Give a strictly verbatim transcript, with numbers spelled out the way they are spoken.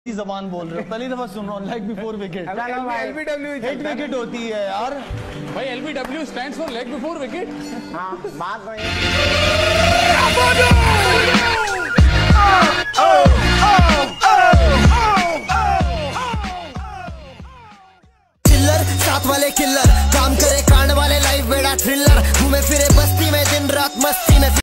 जबान बोल रहे हो, पहली दफा सुन रहा हूँ। Like before wicket LBW hit wicket होती है यार भाई। LBW stands for leg before wicket. हाँ बात वही चिल्लर साथ वाले किल्लर काम करे कांड वाले लाइव बेड़ा थ्रिलर घूमे फिरे बस्ती में दिन रात मस्ती में।